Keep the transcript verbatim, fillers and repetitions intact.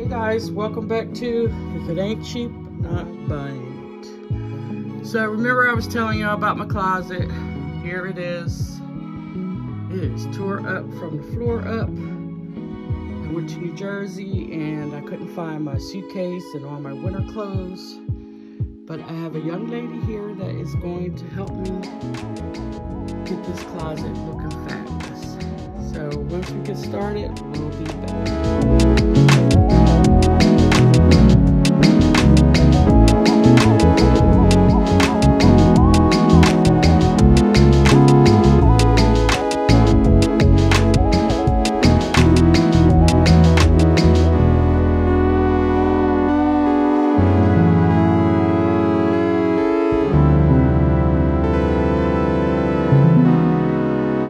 Hey guys, welcome back to If It Ain't Cheap, Not Buying It. So remember I was telling y'all about my closet. Here it is. It is tore up from the floor up. I went to New Jersey and I couldn't find my suitcase and all my winter clothes. But I have a young lady here that is going to help me get this closet looking fabulous. So once we get started, we'll be back.